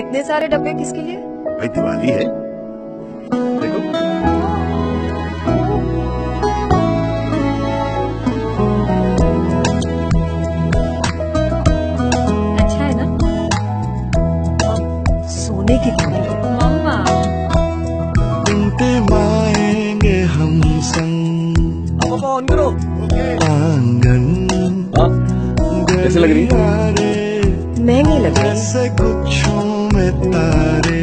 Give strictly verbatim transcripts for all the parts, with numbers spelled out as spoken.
इतने सारे डब्बे किसके लिए? भाई दिवाली है, देखो। अच्छा है ना? सोने की थाली है। मम्मा टिमाएंगे हम संग अब ऑन करो। आंगन कैसे लग रही है? महंगी लग रही है। जैसे गुच्छों में तारे,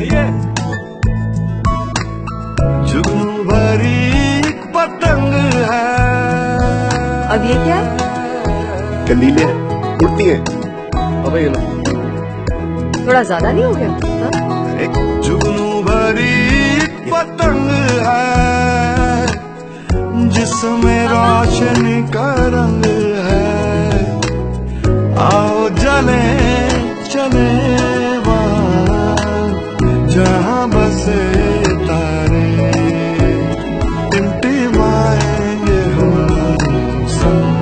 जुगनू भरी एक पतंग है। अब ये क्या है? कंदीले उड़ती है। अब ये लो। थोड़ा ज्यादा नहीं हो गया? हाँ? अरे जुगनू भरी एक पतंग है, जिसमें रोशनी का रंग है। आओ जले चले वहाँ जहाँ बसे तारे, टिमटिमाएंगे हम संग।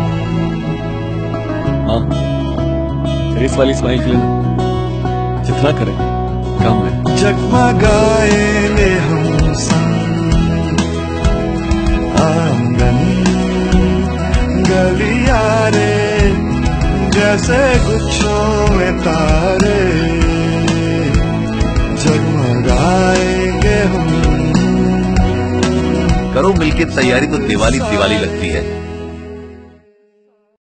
हाँ, रेस वाली स्माइल के लिए जितना करें कम है। जगमगाएंगे हम संग आंगन गलियारे, जैसे गुच्छों में तारे, जगमगाएंगे हम। करो मिलके तैयारी तो दिवाली दिवाली लगती है।